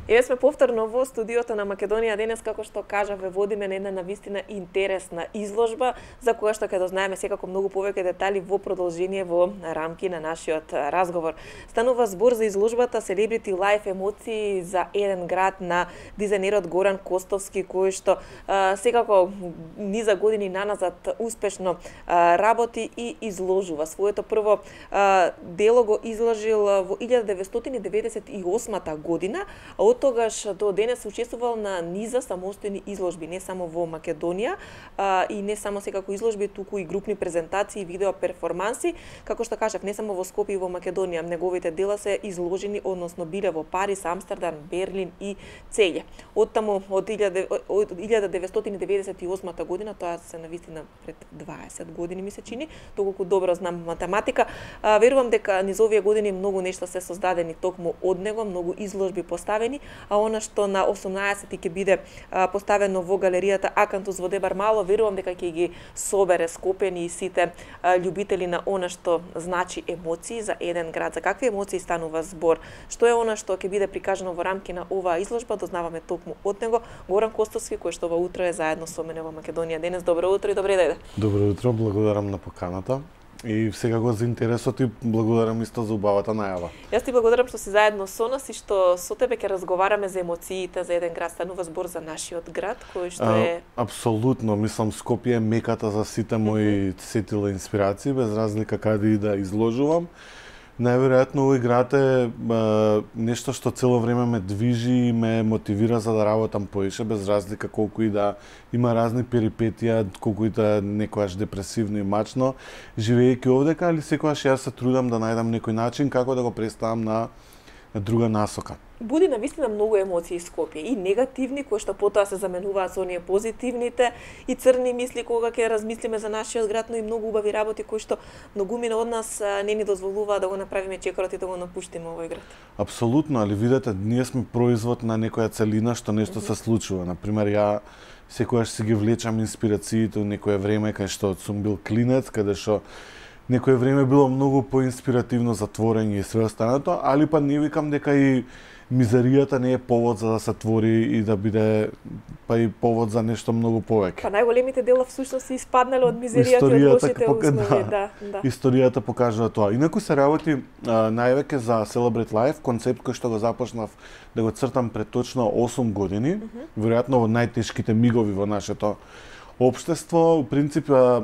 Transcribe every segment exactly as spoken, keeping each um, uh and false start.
Еве сме повторно во студиото на Македонија денес, како што кажа, ве водиме на една навистина интересна изложба, за која што ќе дознаеме секако многу повеќе детали во продолжение во рамки на нашиот разговор. Станува збор за изложбата Celebrity Life емоции за еден град на дизајнерот Горан Костовски, кој што а, секако низа години наназад успешно а, работи и изложува. Своето прво а, дело го изложил во илјада деветстотини деветдесет и осма година, а од тогаш до денес учествувал на низа самостојни изложби, не само во Македонија, а, и не само секако изложби, туку и групни презентации, видео перформанси, како што кажав, не само во Скопје и во Македонија, неговите дела се изложени, односно биле во Париз, Амстердам, Берлин и Целје. Оттаму од илјада деветстотини деветдесет и осма година, тоа се навистина пред дваесет години ми се чини, доколку добро знам математика, а, верувам дека низ овие години многу нешта се создадени токму од него, многу изложби поставени, а она што на осумнаесети ќе биде а, поставено во галеријата Акантус во Дебар Мало, верувам дека ќе ги собере Скопјани и сите а, љубители на она што значи емоции за еден град. За какви емоции станува збор? Што е она што ќе биде прикажано во рамки на оваа изложба? Дознаваме токму од него. Горан Костовски, кој што ова утро е заедно со мене во Македонија денес. Добро утро и добре дојде. Добро утро, благодарам на поканата. И секако за интересот и благодарам исто за убавата најава. Јас ти благодарам што си заедно со нас и што со тебе ќе разговараме за емоциите за еден град. Станува збор за нашиот град, кој што е... А, апсолутно, мислам Скопје е меката за сите мои сетила инспирации, без разлика каде и да изложувам. Најверојатно овој град е а, нешто што цело време ме движи и ме мотивира за да работам поише, без разлика колку и да има разни перипетија, колку и да некојаш депресивно и мачно, живеејќи овдека, али секогаш јас се трудам да најдам некој начин како да го представам на друга насока. Буди навистина многу емоции Скопје, и негативни, кои што потоа се заменуваат со оние позитивните, и црни мисли кога ќе размислиме за нашиот град, но и многу убави работи кои што многумина од нас не ни дозволуваат да го направиме чекорот и да го напуштиме овој град. Апсолутно, али видете, ние сме производ на некоја целина што нешто се случува. Например, ја секогаш си ги влечам инспирациите од некое време кај што сум бил клинец, каде што некое време било многу поинспиративно за творење и све останато, али па не викам дека и мизеријата не е повод за да се твори и да биде па и повод за нешто многу повеќе. Па најголемите дела всушност се испаднале од мизеријата и од лошите услови, да, да. Историјата покажува тоа. Инаку се работи а, највеќе за Celebrate Life, концепт кој што го започнав да го цртам пред точно осум години, mm -hmm. веројатно во најтешките мигови во нашето општество. В принцип, а,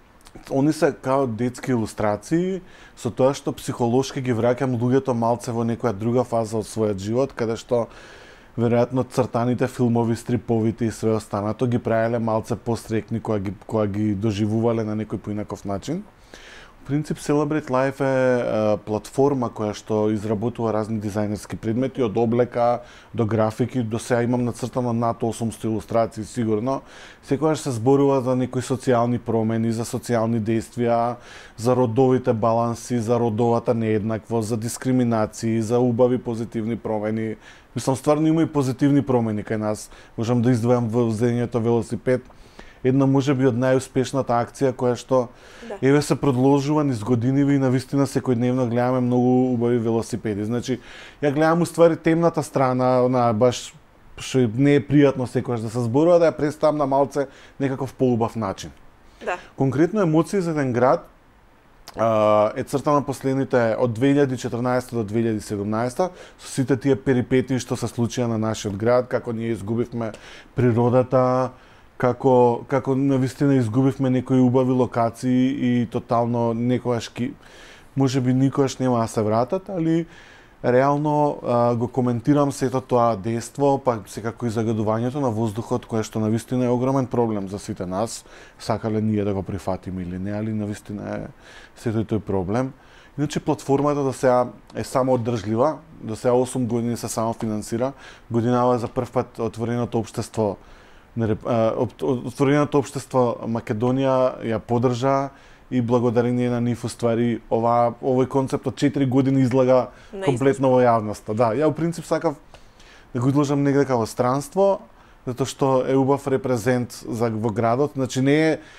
они се као детски илустрации, со тоа што психолошки ги враќам луѓето малце во некоја друга фаза од својот живот, каде што веројатно цртаните филмови, стриповите и све останато ги правеле малце пострекни кога ги, кога ги доживувале на некој поинаков начин. В принцип, Celebrate Life е, е платформа која што изработува разни дизајнерски предмети, од облека до графики, до сега имам нацртано над осумстотини илустрации сигурно. Секогаш се зборува за некои социјални промени, за социјални действија, за родовите баланси, за родовата нееднаквост, за дискриминации, за убави позитивни промени. Мислам, стварно има и позитивни промени кај нас. Можам да издвојам возењето велосипед, една можеби од најуспешната акција која што да. Еве се продолжува низ годиниви и навистина секојдневно гледаме многу убави велосипеди. Значи, ја гледам уствари темната страна, она баш што не е пријатно секогаш да се зборува, да ја представам на малце некаков поубав начин. Да. Конкретно емоции за еден град а, е цртана последните од две илјади и четрнаесета до две илјади и седумнаесета со сите тие перипетии што се случија на нашиот град, како ние изгубивме природата, како како навистина изгубивме некои убави локации и тотално некогаш ки можеби никогаш нема да се вратат, али реално а, го коментирам сето тоа дејство, па секако и загадувањето на воздухот, кое што навистина е огромен проблем за сите нас, сакале ние да го прифатиме или не, али навистина е сето тој проблем. Иначе платформата до сега е само одржлива, до сега осум години се само финансира, годинава за прв пат отвореното општество Отвореното општество Македонија ја поддржа и благодарение на нив уствари ова овој концепт од четири години излага комплетно во јавноста. Да, ја во принцип сакав да го изложам негде како странство, затоа што е убав репрезент за во градот, значи не е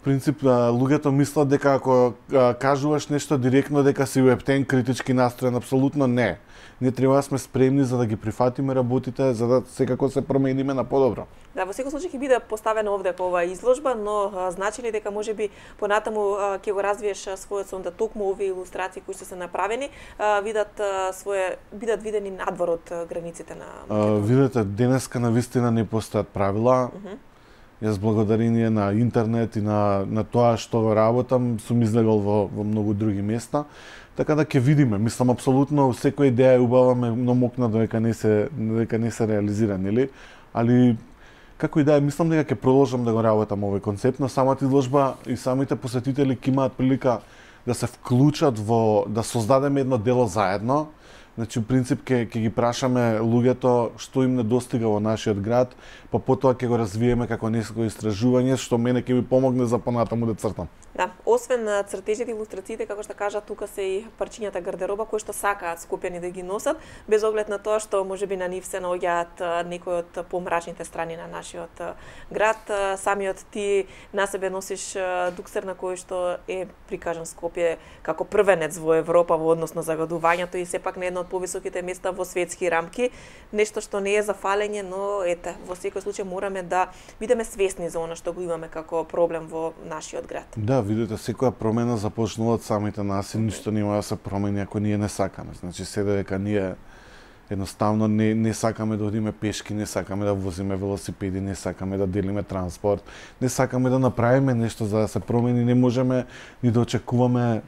принцип луѓето мислат дека ако кажуваш нешто директно дека си уептен, критички настроен, апсолутно не. Ние треба да сме спремни за да ги прифатиме работите, за да секако се промениме на подобро. Да, во секој случај ќе биде поставена овде ова изложба, но а, значи ли дека можеби понатаму а, ќе го развиеш својот сон да токму овие илустрации кои што се направени а, видат а, свое бидат видени надвор од границите на Македонија? Видете, денеска навистина не постојат правила. Uh -huh. Јас благодарение на интернет и на на тоа што го работам сум излегол во во многу други места. Така да ќе видиме, мислам апсолутно секоја идеја е убава, но мокна додека не се додека не се реализира, нели? Али како и да е, мислам дека ќе продолжам да го работам овој концепт на самата изложба и самите посетители ќе имаат прилика да се вклучат во да создадеме едно дело заедно. Значи, в принцип, ќе ќе ги прашаме луѓето што им недостига во нашиот град, па потоа ќе го развиеме како некој истражување што мене ќе ми помогне за понатаму да цртам. Да, освен цртежите и илустрациите, како што кажа, тука се и парчињата гардероба кои што сакаат скопјани да ги носат, без оглед на тоа што можеби на нив се наоѓаат некои од помрачните страни на нашиот град. Самиот ти на себе носиш дуксер на кој што е прикажан Скопје како првенец во Европа во однос на загадувањето и сепак на едно од повисоките места во светски рамки, нешто што не е за фалење, но ете, во секој случај мораме да бидеме свесни за она што го имаме како проблем во нашиот град. Да, видите, секоја промена започнува од самите нас и ништо нема да се промени ако ние не сакаме. Значи, се дека ние едноставно не, не сакаме да одиме пешки, не сакаме да возиме велосипеди, не сакаме да делиме транспорт, не сакаме да направиме нешто за да се промени, не можеме ни да очекуваме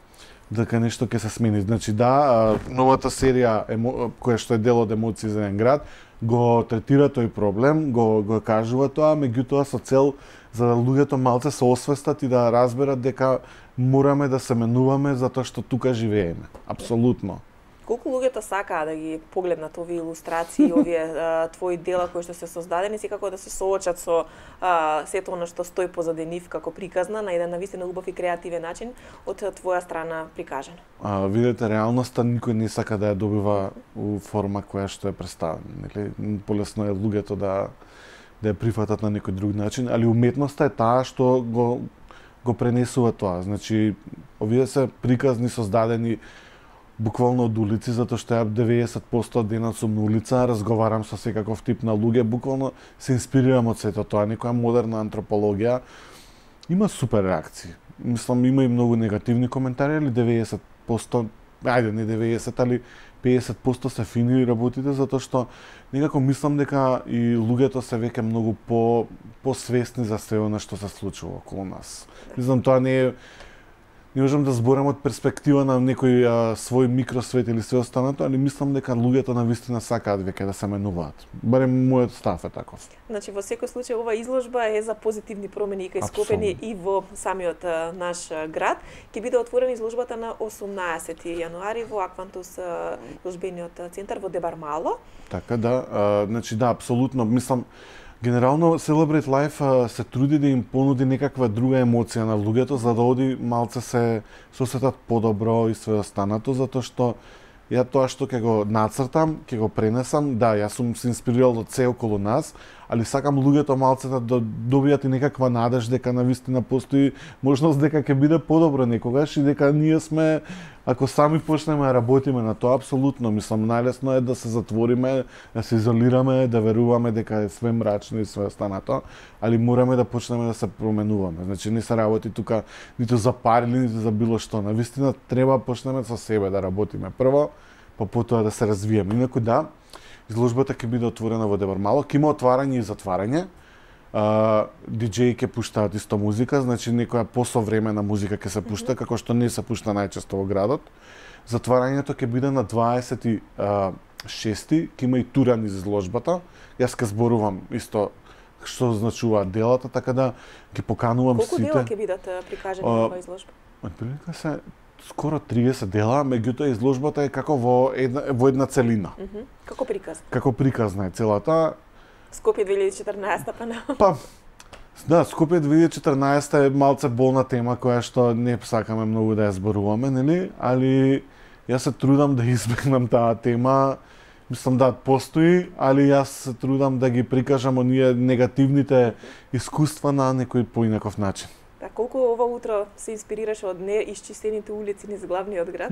дека нешто ќе се смени. Значи да, новата серија која што е дел од Емоции за еден град го третира тој проблем, го го кажува тоа, меѓутоа со цел за да луѓето малце се освестат и да разберат дека мораме да се менуваме затоа што тука живееме. Апсолутно. Колку луѓето сакаа да ги погледнат овие илустрации, овие а, твои дела кои што се создадени, секако да се соочат со а, сето она што стои позади нив како приказна на еден навистина убав и креативен начин од твоја страна прикажано. А, видете, реалноста никој не сака да ја добива у форма која што е представена, нели? Полесно е луѓето да да ја прифатат на некој друг начин, али уметноста е таа што го го пренесува тоа. Значи, овие се приказни создадени буквално од улици, затоа што ја деветдесет проценти од денот сум на улица, разговарам со секаков тип на луѓе, буквално се инспирирам од сето тоа, некоја модерна антропологија. Има супер реакции. Мислам, има и многу негативни коментари, али деветдесет проценти, ајде не деветдесет, али педесет проценти се фини работите, затоа што некако мислам дека и луѓето се веќе многу по посвесни за се она што се случува околу нас. Мислам, тоа не е Не можам да зборам од перспектива на некој а, свој микросвет или све останато, али мислам дека луѓето навистина сакаат веќе да се менуваат. Барем мојот став е таков. Значи во секој случај ова изложба е за позитивни промени и кај Скопјани и во самиот а, наш а, град. Ќе биде отворена изложбата на осумнаесети јануари во Аквантус изложбениот центар во Дебармало. Така да, а, значи да, апсолутно, мислам генерално Celebrate Life а, се труди да им понуди некаква друга емоција на луѓето за да оди малце се сосетат подобро и све останато, затоа што ја тоа што ќе го нацртам, ќе го пренесам, да, јас сум се инспирирал од се околу нас, али сакам луѓето малце да добијат и некаква надеж дека навистина постои можност дека ќе биде подобро некогаш и дека ние сме, ако сами почнеме да работиме на тоа, апсолутно, мислам, најлесно е да се затвориме, да се изолираме, да веруваме дека е све мрачно и све останато, али мораме да почнеме да се променуваме. Значи не се работи тука ниту за пари, ниту за било што. Навистина треба почнеме со себе да работиме прво, па потоа да се развиеме. Инаку да, изложбата ќе биде отворена во Дебармало, ќе има отварање и затварање. Uh, диџеи ќе пуштаат исто музика, значи некоја посовремена музика ќе се пушта, mm-hmm. како што не се пушта најчесто во градот. Затварањето ќе биде на дваесет и шести, ќе има и тура низ изложбата. Јас ќе зборувам исто што значуваат делата, така да ги поканувам Колку сите. Колку дела ќе бидат прикажани uh, во изложба? Отприлика се скоро триесет дела, меѓутоа изложбата е како во една во една целина. Mm -hmm. Како приказ? Како приказна е целата. Скопје две илјади и четрнаесета па на. Па да, Скопје две илјади и четрнаесета е малце болна тема која што не сакаме многу да ја зборуваме, нели? Али јас се трудам да избегнам таа тема. Мислам да постои, али јас се трудам да ги прикажам оние негативните искуства на некој поинаков начин. Да, А колку ова утро се инспирираше од неисчистените улици низ главниот град?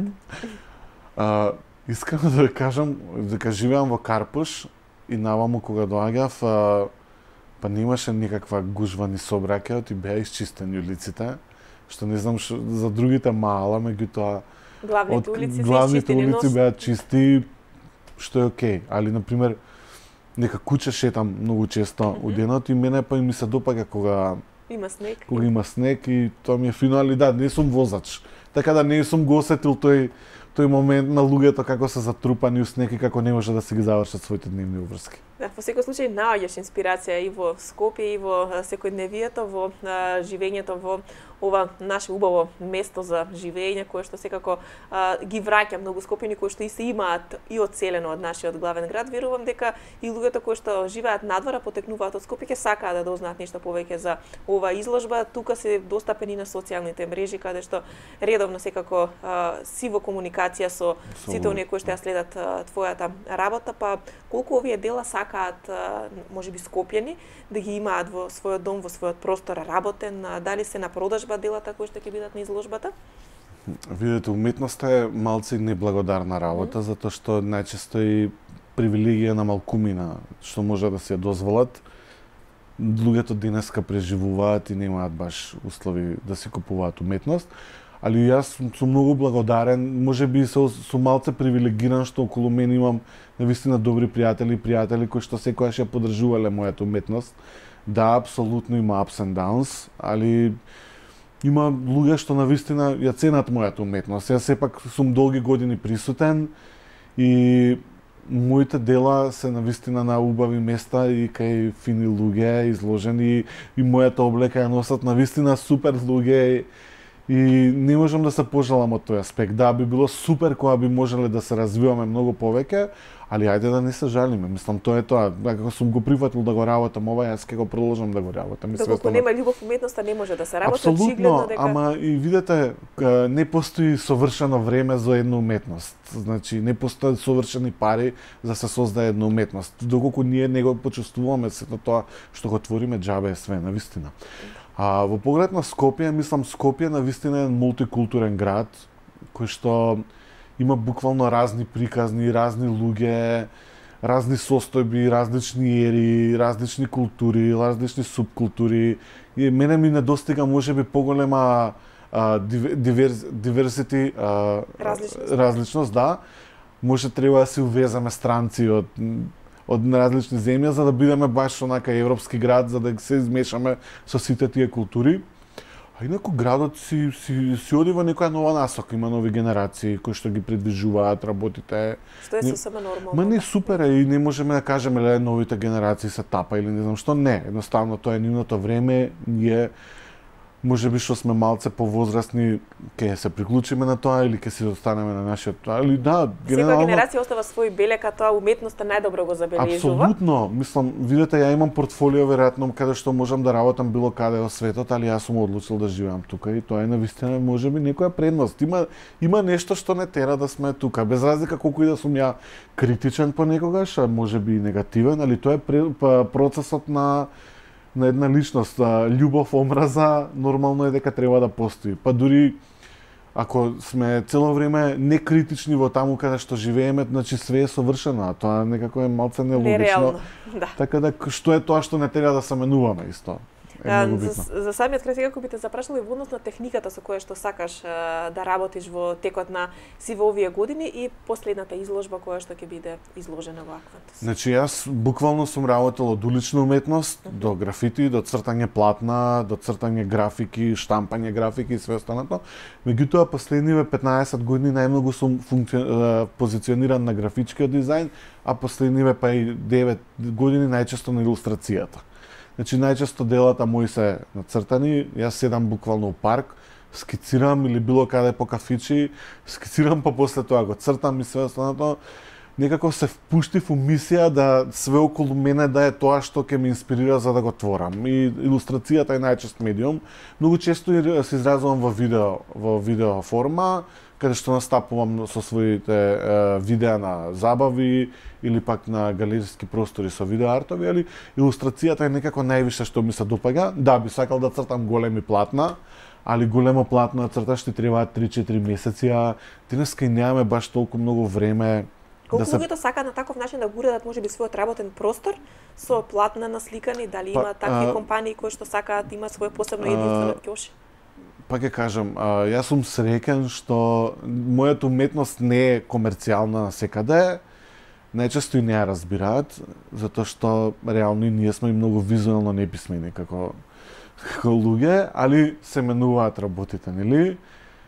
А, искрено да кажам, дека живеам во Карпуш и наваму кога доаѓав, а, па немаше никаква гужва ни сообраќајот и беа изчистени улиците, што не знам шо, за другите маала, меѓутоа Главните улици се главните изчистени, улици но беа чисти, што е окей. Али, например, нека куќе шетам многу често mm -hmm. у денот и мене па и ми се допаѓа кога има снег. Кога има снег и тоа ми е фино, али да, не сум возач. Така да не сум го осетил тој тој момент на луѓето како се затрупани у снег и како не може да си ги завршат своите дневни уврски. Да, во секој случај наоѓаш инспирација и во Скопје и во секојдневието, во а, живењето во ова наше убаво место за живење, кое што секако а, ги враќа многу скопјани кои што и се имаат и одселено од нашиот главен град. Верувам дека и луѓето кои што живеат надвора, потекнуваат од Скопје, ќе сакаат да дознаат нешто повеќе за ова изложба. Тука се достапени на социјалните мрежи, каде што редовно секако а, си во комуникација со сите оние кои што ја следат а, твојата работа, па колку овие дела сакаат можеби скопјани да ги имаат во својот дом, во својот простор работен, дали се на продажба делата кои што ќе бидат на изложбата? Видете, уметноста е малце неблагодарна работа, mm -hmm. затоа што најчесто и привилегија на малкумина, што може да се ја дозволат. Луѓето денеска преживуваат и немаат баш услови да си купуваат уметност. Али јас сум, сум многу благодарен, можеби со, сум малце привилегиран што околу мене имам навистина добри пријатели и пријатели кои што секогаш ја поддржувале мојата уметност. Да, апсолутно има ups and downs, али има луѓе што навистина ја ценат мојата уметност. Јас сепак сум долги години присутен и моите дела се навистина на убави места и кај фини луѓе изложени и мојата облека ја носат навистина супер луѓе. И не можам да се пожалам од тој аспект. Да, би било супер кога би можеле да се развиваме многу повеќе, али ајде да не се жалиме. Мислам, тоа е тоа. Ако сум го прифатил да го работам ова, јас ќе го продолжам да го работам. Доколку нема љубов уметноста, не може да се работи. Апсолутно, дека... ама и видете, не постои совршено време за една уметност. Значи, не постојат совршени пари за да се создаде една уметност. Доколку ние не го почувствуваме сето тоа што го твориме, џабе е све, навистина. А во поглед на Скопје, мислам Скопје навистина е мултикултурен град кој што има буквално разни приказни, разни луѓе, разни состојби, различни ери, различни култури, различни субкултури. И мене ми недостига можеби поголема диверз, диверсити, а, различност. различност, да. Може треба да се увеземе странци од од различни земји за да бидеме баш онака европски град, за да се измешаме со сите тие култури. А инаку градот си, си, си оди во некоја нова насока, има нови генерации кои што ги придвижуваат работите. Што е сосема нормално. Ма не супер е и не можеме да кажеме ле новите генерации се тапа или не знам што, не, едноставно тоа е нивното време, ние можеби што сме малце повозрасни, ќе се приклучиме на тоа или ќе се останеме на нашиот тоа, или да, генерално... Секоја генерација остава свој белек, а тоа уметноста најдобро го забележува. Апсолутно, мислам, видете, ја имам портфолио веројатно каде што можам да работам било каде во светот, али јас сум одлучил да живеам тука и тоа е навистина можеби некоја предност. Има има нешто што не тера да сме тука, без разлика колку и да сум ја критичен понекогаш, а можеби и негативен, али тоа е процесот на на една личност, љубов, омраза, нормално е дека треба да постои. Па дури ако сме цело време некритични во таму каде што живееме, значи све е совршено, а тоа некако е малце нелогично. Нереално, да. Така да што е тоа што не треба да се менуваме исто. А, за, за самиот крај сега би те запрашала и во однос на техниката со која што сакаш а, да работиш во текот на си во овие години и последната изложба која што ќе биде изложена во Аквантус. Значи јас буквално сум работел од улична уметност uh -huh. до графити, до цртање платна, до цртање графики, штампање графики и све останато. Меѓутоа последниве петнаесет години најмногу сум функци... позициониран на графичкиот дизајн, а последниве па и девет години најчесто на илустрацијата. Значи најчесто делата мои се нацртани, јас седам буквално у парк, скицирам или било каде по кафичи, скицирам па после тоа го цртам и све останато. Некако се впуштив у мисија да све околу мене да е тоа што ќе ме инспирира за да го творам. И илустрацијата е најчест медиум. Многу често се изразувам во видео, во видео форма, каде што настапувам со своите е, видеа на забави или пак на галериски простори со видеоартови, али илустрацијата е некако највише што ми се допаѓа. Да, би сакал да цртам големи платна, али големо платно да црташ ти требаат три-четири месеци, а денеска и немаме баш толку многу време. Колку да се... луѓето сакаат на таков начин да го уредат можеби својот работен простор со платна насликани, дали па, има такви а, компании кои што сакаат да имаат своје посебно единствено ќоши? Па ќе кажам, а, јас сум среќен што мојата уметност не е комерцијална секаде, најчесто и не ја разбираат, затоа што реално и ние сме и многу визуелно неписмени како како луѓе, али се менуваат работите, нели?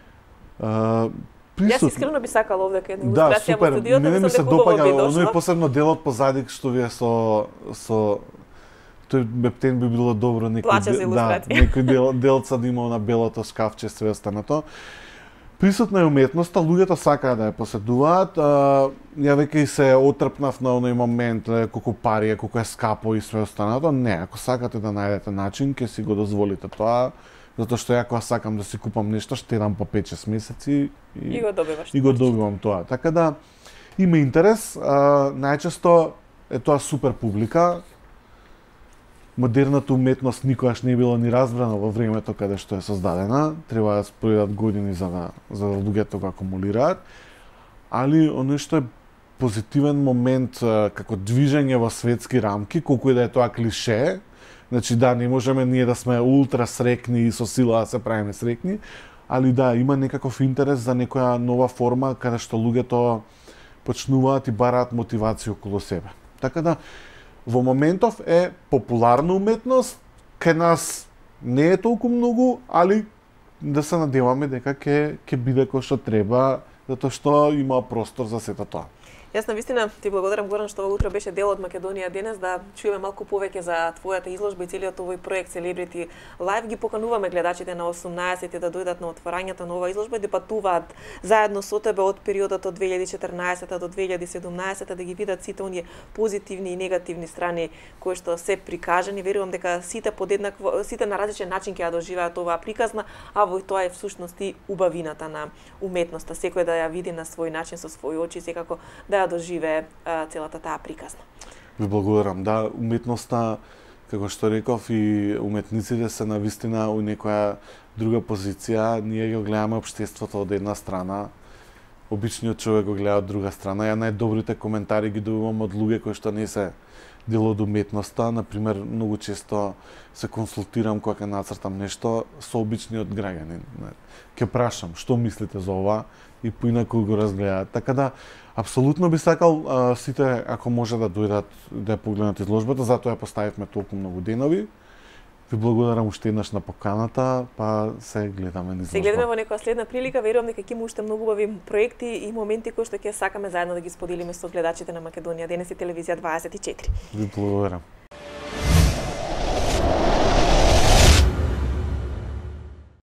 А, Јас искрено би сакала овде кај една да, илустрација во студиото, мене ми се дека убаво би допаѓа, дошло. оној посебно делот позади што вие со со тој бептен би било добро некој Плача за да, илустрација. некој дел делца да има на белото шкафче све останато. Присутна е уметноста, луѓето сакаат да ја поседуваат. А, ја веќе и се отрпнав на оној момент, ле, колку пари е, колку е скапо и све останато. Не, ако сакате да најдете начин, ќе си го дозволите тоа, затоа што ја кога сакам да си купам нешто, штедам по пет-шест месеци и, И го добиваш. и го добивам тоа. Така да има интерес, а, најчесто е тоа супер публика. Модерната уметност никогаш не е била ни разбрана во времето каде што е создадена. Треба да се пројдат години за да за да луѓето го акумулираат. Али оно што е позитивен момент а, како движење во светски рамки, колку и да е тоа клише. Значи да, не можеме ние да сме ултра срекни и со сила да се правиме срекни, али да, има некаков интерес за некоја нова форма каде што луѓето почнуваат и бараат мотивација околу себе. Така да, во моментов е популарна уметност, кај нас не е толку многу, али да се надеваме дека ќе ќе биде кој што треба, затоа што има простор за сето тоа. Јас навистина ти благодарам, Горан, што ова утро беше дел од Македонија денес, да чуеме малку повеќе за твојата изложба и целиот овој проект Celebrity Live. Ги покануваме гледачите на осумнаесети да дојдат на отворањето на оваа изложба и да патуваат заедно со тебе од периодот од две илјади и четрнаесета до две илјади и седумнаесета, да ги видат сите оние позитивни и негативни страни кои што се прикажани. Верувам дека сите подеднакво, сите на различен начин ќе ја доживеат оваа приказна, а во тоа е всушност и убавината на уметноста. Секој да ја види на свој начин, со своји очи, секако да ја доживее а, целата таа приказна. Ви благодарам. Да, уметноста, како што реков, и уметниците се навистина у некоја друга позиција. Ние го гледаме општеството од една страна, обичниот човек го гледа од друга страна. Ја најдобрите коментари ги добивам од луѓе кои што не се дел од уметноста. Например, многу често се консултирам кога ќе нацртам нешто со обичниот граѓанин. Ќе прашам што мислите за ова и поинаку го разгледаат. Така да, апсолутно би сакал а, сите, ако може да дојдат да ја погледнат изложбата, затоа ја поставивме толку многу денови. Ви благодарам уште еднаш на поканата, па се гледаме на изложба. Се гледаме во некоја следна прилика, верувам дека ќе има уште многу убави проекти и моменти кои што ќе сакаме заедно да ги споделиме со гледачите на Македонија денес и телевизија дваесет и четири. Ви благодарам.